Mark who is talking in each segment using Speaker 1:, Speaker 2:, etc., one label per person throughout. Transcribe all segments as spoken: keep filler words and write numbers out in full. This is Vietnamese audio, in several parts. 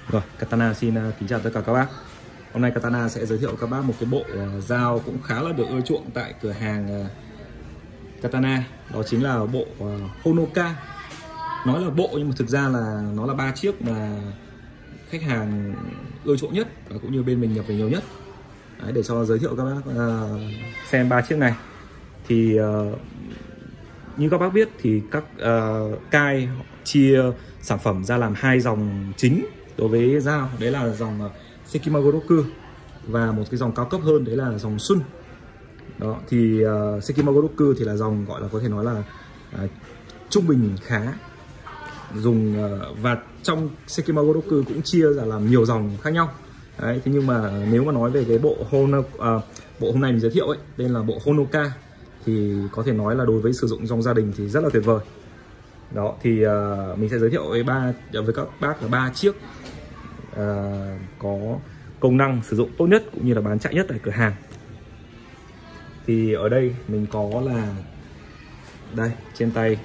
Speaker 1: Rồi, Katana xin uh, kính chào tất cả các bác. Hôm nay Katana sẽ giới thiệu các bác một cái bộ uh, dao cũng khá là được ưa chuộng tại cửa hàng uh, Katana. Đó chính là bộ uh, Honoka. Nói là bộ nhưng mà thực ra là nó là ba chiếc mà khách hàng ưa chuộng nhất và cũng như bên mình nhập về nhiều nhất. Đấy, để cho giới thiệu các bác uh, xem ba chiếc này. Thì uh, như các bác biết thì các uh, Kai chia sản phẩm ra làm hai dòng chính đối với dao, đấy là dòng uh, Sekimago Roku và một cái dòng cao cấp hơn đấy là dòng Sun. Đó thì uh, Sekimago Roku thì là dòng gọi là có thể nói là uh, trung bình khá dùng, uh, và trong Sekimago Roku cũng chia ra làm nhiều dòng khác nhau. Đấy, thế nhưng mà nếu mà nói về cái bộ Hono, uh, bộ hôm nay mình giới thiệu ấy, đây là bộ Honoka, thì có thể nói là đối với sử dụng trong gia đình thì rất là tuyệt vời. Đó thì uh, mình sẽ giới thiệu với ba với các bác là ba chiếc uh, có công năng sử dụng tốt nhất cũng như là bán chạy nhất tại cửa hàng. Thì ở đây mình có là đây, trên tay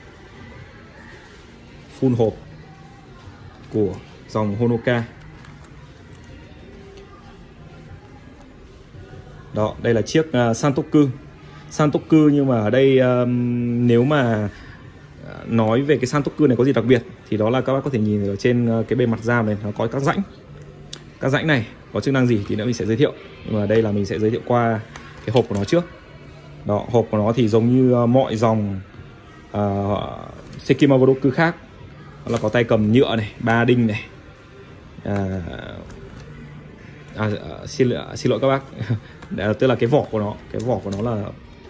Speaker 1: full hộp của dòng Honoka. Đó, đây là chiếc uh, Santoku. Santoku nhưng mà ở đây um, nếu mà nói về cái Santoku này có gì đặc biệt thì đó là các bác có thể nhìn ở trên cái bề mặt dao này, nó có các rãnh. Các rãnh này có chức năng gì thì nữa mình sẽ giới thiệu. Nhưng mà đây là mình sẽ giới thiệu qua cái hộp của nó trước. Đó, hộp của nó thì giống như mọi dòng uh, Sekimago Roku khác. Đó là có tay cầm nhựa này, ba đinh này. À, à, xin, xin lỗi các bác. Tức là cái vỏ của nó, cái vỏ của nó là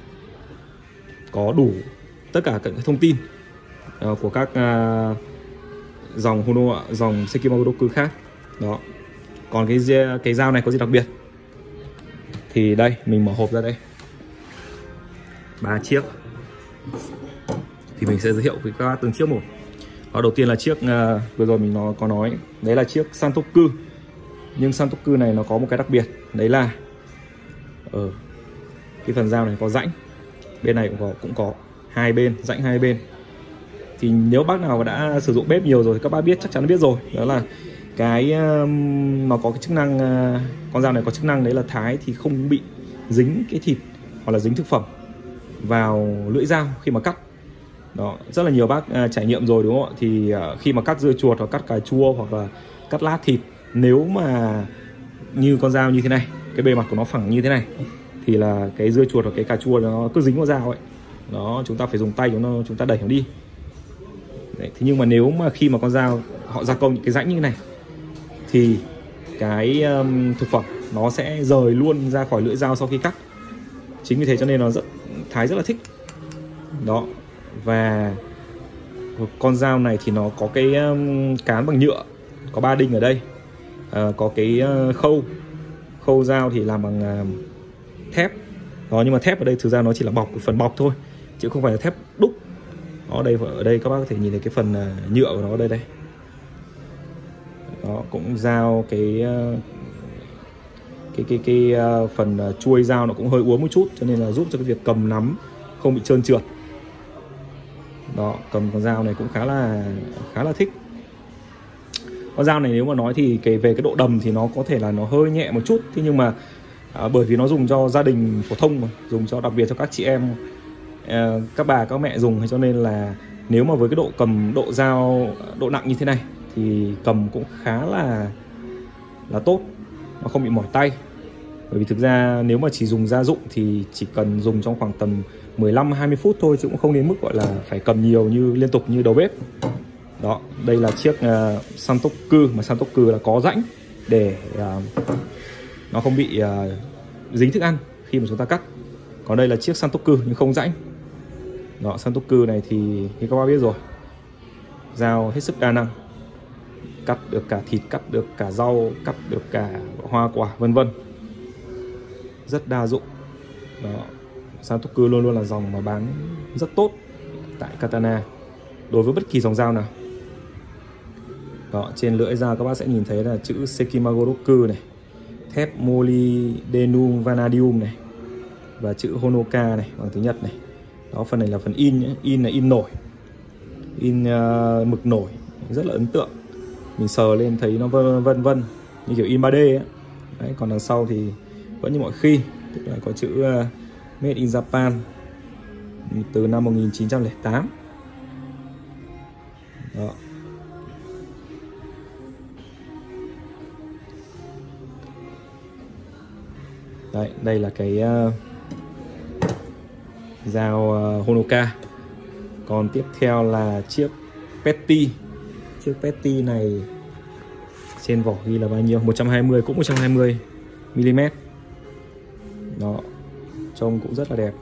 Speaker 1: có đủ tất cả các thông tin uh, của các uh, dòng Hono, dòng Sekimago Roku khác. Đó. Còn cái cái dao này có gì đặc biệt thì đây, mình mở hộp ra đây, ba chiếc thì mình sẽ giới thiệu với các bác từng chiếc một. Đó, đầu tiên là chiếc uh, vừa rồi mình nó có nói, đấy là chiếc Santoku. Nhưng Santoku này nó có một cái đặc biệt, đấy là ở cái phần dao này có rãnh, bên này cũng có, cũng có hai bên, rãnh hai bên. Thì nếu bác nào đã sử dụng bếp nhiều rồi thì các bác biết, chắc chắn biết rồi, đó là cái um, nó có cái chức năng, uh, con dao này có chức năng đấy là thái thì không bị dính cái thịt hoặc là dính thực phẩm vào lưỡi dao khi mà cắt. Đó, rất là nhiều bác uh, trải nghiệm rồi đúng không ạ? Thì uh, khi mà cắt dưa chuột hoặc cắt cà chua hoặc là cắt lát thịt, nếu mà như con dao như thế này, cái bề mặt của nó phẳng như thế này thì là cái dưa chuột hoặc cái cà chua nó cứ dính vào dao ấy. Đó, chúng ta phải dùng tay chúng, nó, chúng ta đẩy nó đi. Đấy, thế nhưng mà nếu mà khi mà con dao họ gia công những cái rãnh như thế này thì cái um, thực phẩm nó sẽ rời luôn ra khỏi lưỡi dao sau khi cắt. Chính vì thế cho nên nó rất Thái rất là thích. Đó, và con dao này thì nó có cái um, cán bằng nhựa, có ba đinh ở đây, uh, có cái uh, khâu khâu dao thì làm bằng uh, thép. Đó, nhưng mà thép ở đây thực ra nó chỉ là bọc, phần bọc thôi chứ không phải là thép đúc. Đó, đây, ở đây các bác có thể nhìn thấy cái phần uh, nhựa của nó ở đây đây. Đó, cũng dao cái uh, cái cái cái uh, phần uh, chuôi dao nó cũng hơi uốn một chút, cho nên là giúp cho cái việc cầm nắm không bị trơn trượt. Đó, cầm con dao này cũng khá là khá là thích. Con dao này nếu mà nói thì cái về cái độ đầm thì nó có thể là nó hơi nhẹ một chút, thế nhưng mà à, bởi vì nó dùng cho gia đình phổ thông mà, dùng cho đặc biệt cho các chị em, à, các bà các mẹ dùng, cho nên là nếu mà với cái độ cầm, độ dao, độ nặng như thế này thì cầm cũng khá là là tốt, nó không bị mỏi tay. Bởi vì thực ra nếu mà chỉ dùng gia dụng thì chỉ cần dùng trong khoảng tầm mười lăm hai mươi phút thôi, chứ cũng không đến mức gọi là phải cầm nhiều như liên tục như đầu bếp. Đó, đây là chiếc uh, Santoku, mà Santoku là có rãnh để uh, nó không bị uh, dính thức ăn khi mà chúng ta cắt. Còn đây là chiếc Santoku nhưng không rãnh. Đó, Santoku này thì như các bác biết rồi, dao hết sức đa năng, cắt được cả thịt, cắt được cả rau, cắt được cả hoa quả vân vân, rất đa dụng. Đó, Santoku luôn luôn là dòng mà bán rất tốt tại Katana đối với bất kỳ dòng dao nào. Đó, trên lưỡi dao các bác sẽ nhìn thấy là chữ Sekimago Roku này, thép molybdenum vanadium này, và chữ Honoka này bằng tiếng Nhật này. Đó, phần này là phần in nhé. In là in nổi, in uh, mực nổi, rất là ấn tượng. mình sờ lên thấy nó vân vân vân như kiểu in ba D ấy. Đấy, còn đằng sau thì vẫn như mọi khi, tức là có chữ uh, Made in Japan từ năm một nghìn chín trăm lẻ tám. Đó. Đấy, đây là cái uh, dao uh, Honoka. Còn tiếp theo là chiếc Petty. Chiếc Petty này trên vỏ ghi là bao nhiêu? một trăm hai mươi, cũng một trăm hai mươi mi li mét. Đó, trông cũng rất là đẹp.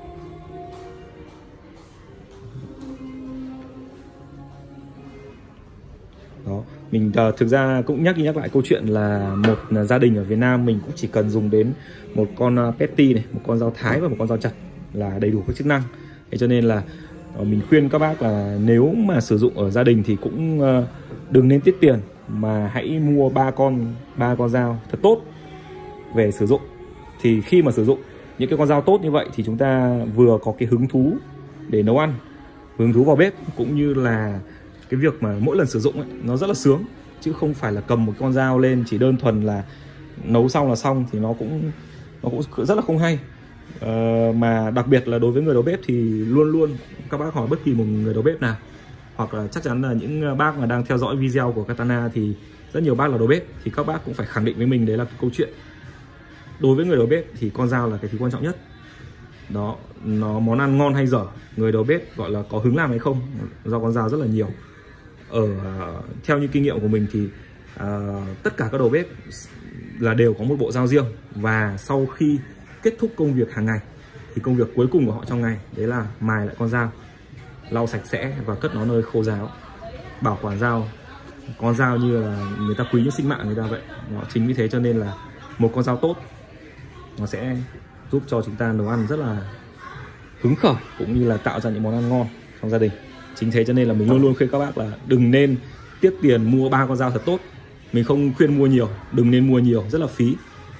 Speaker 1: Đó, mình uh, thực ra cũng nhắc đi nhắc lại câu chuyện là một uh, gia đình ở Việt Nam mình cũng chỉ cần dùng đến một con uh, Petty này, một con dao thái và một con dao chặt là đầy đủ các chức năng. Thế cho nên là uh, mình khuyên các bác là nếu mà sử dụng ở gia đình thì cũng uh, đừng nên tiết tiền, mà hãy mua ba con ba con dao thật tốt về sử dụng. Thì khi mà sử dụng những cái con dao tốt như vậy thì chúng ta vừa có cái hứng thú để nấu ăn, hứng thú vào bếp, cũng như là cái việc mà mỗi lần sử dụng ấy, nó rất là sướng, chứ không phải là cầm một con dao lên chỉ đơn thuần là nấu xong là xong, thì nó cũng nó cũng rất là không hay. Ờ, mà đặc biệt là đối với người đầu bếp thì luôn luôn các bác hỏi bất kỳ một người đầu bếp nào, hoặc là chắc chắn là những bác mà đang theo dõi video của Katana thì rất nhiều bác là đầu bếp, thì các bác cũng phải khẳng định với mình đấy là cái câu chuyện đối với người đầu bếp thì con dao là cái thứ quan trọng nhất. Đó, nó món ăn ngon hay dở, người đầu bếp gọi là có hứng làm hay không do con dao rất là nhiều. Ở theo như kinh nghiệm của mình thì uh, tất cả các đầu bếp là đều có một bộ dao riêng, và sau khi kết thúc công việc hàng ngày thì công việc cuối cùng của họ trong ngày đấy là mài lại con dao, lau sạch sẽ và cất nó nơi khô ráo, bảo quản dao. Con dao như là người ta quý như sinh mạng người ta vậy. Đó, chính vì thế cho nên là một con dao tốt nó sẽ giúp cho chúng ta nấu ăn rất là hứng khởi, cũng như là tạo ra những món ăn ngon trong gia đình. Chính thế cho nên là mình luôn luôn khuyên các bác là đừng nên tiết tiền mua ba con dao thật tốt. Mình không khuyên mua nhiều, đừng nên mua nhiều, rất là phí.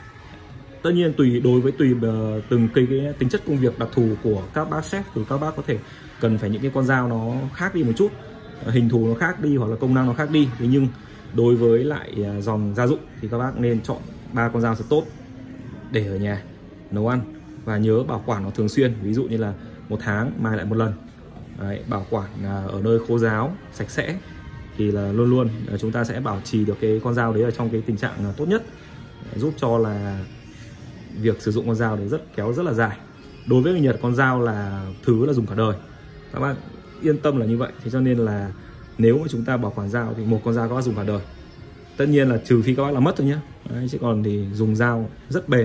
Speaker 1: Tất nhiên tùy đối với tùy uh, từng cái, cái tính chất công việc đặc thù của các bác chef thì các bác có thể cần phải những cái con dao nó khác đi một chút, uh, hình thù nó khác đi, hoặc là công năng nó khác đi. Thế nhưng đối với lại uh, dòng gia dụng thì các bác nên chọn ba con dao thật tốt để ở nhà nấu ăn, và nhớ bảo quản nó thường xuyên. Ví dụ như là một tháng mài lại một lần. Đấy, bảo quản uh, ở nơi khô ráo, sạch sẽ thì là luôn luôn uh, chúng ta sẽ bảo trì được cái con dao đấy ở trong cái tình trạng uh, tốt nhất, uh, giúp cho là việc sử dụng con dao đấy rất kéo rất là dài. Đối với người Nhật, con dao là thứ là dùng cả đời, các bạn yên tâm là như vậy. Thế cho nên là nếu mà chúng ta bảo quản dao thì một con dao các bác dùng cả đời. Tất nhiên là trừ khi các bác làm mất thôi nhé. Đấy, chứ còn thì dùng dao rất bền.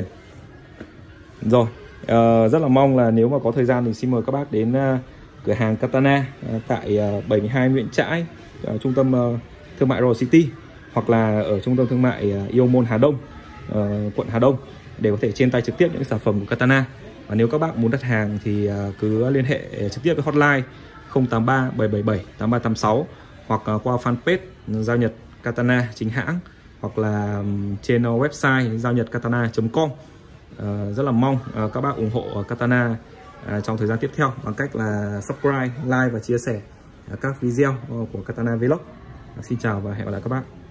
Speaker 1: Rồi, uh, rất là mong là nếu mà có thời gian thì xin mời các bác đến uh, cửa hàng Katana uh, tại uh, bảy mươi hai Nguyễn Trãi, uh, trung tâm uh, thương mại Royal City, hoặc là ở trung tâm thương mại uh, Yêu Môn Hà Đông, uh, quận Hà Đông, để có thể trên tay trực tiếp những sản phẩm của Katana. Và nếu các bác muốn đặt hàng thì uh, cứ liên hệ trực tiếp với hotline không tám ba bảy bảy bảy tám ba tám sáu, hoặc uh, qua fanpage Dao Nhật Katana chính hãng, hoặc là um, trên uh, website dao nhật katana chấm com. Uh, rất là mong uh, các bác ủng hộ Katana uh, trong thời gian tiếp theo bằng cách là subscribe, like và chia sẻ uh, các video uh, của Katana Vlog. Uh, xin chào và hẹn gặp lại các bác.